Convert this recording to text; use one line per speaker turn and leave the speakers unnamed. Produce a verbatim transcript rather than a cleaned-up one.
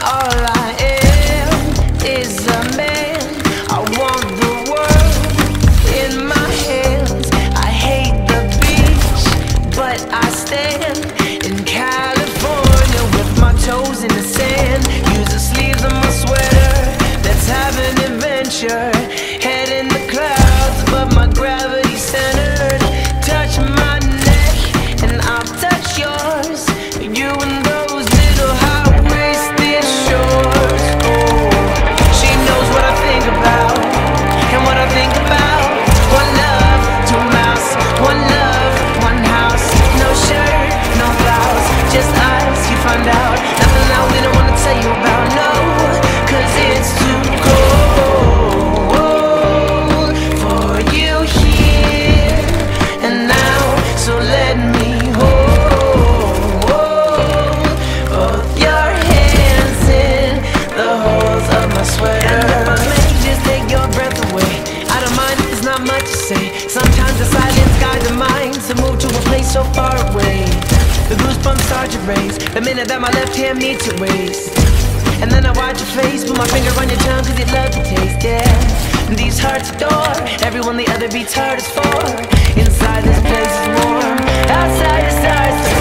all I am is a man. I want the world in my hands. I hate the beach, but I stand in California with my toes in the sand. Use the sleeves of my sweater, let's have an adventure. Head in the clouds, but my gravity centered. Touch my neck and I'll touch yours. You and those little high-waisted shorts. Oh, she knows what I think about and what I think about. One love, two mouths. One love, one house. No shirt, no blouse, just us. You find out nothing that we don't wanna tell you about. No, 'cause it's too cold for you here and now. So let me hold both your hands in the holes of my sweater. And if I may just take your breath away, I don't mind, there's not much to say. Sometimes the silence guides the mind to move to a place so far away. The goosebumps start to raise the minute that my left hand meets your waist. And then I watch your face, put my finger on your tongue, 'cause you love the taste, yeah. And these hearts adore everyone the other beats hardest for. Inside this place is warm, outside the stars.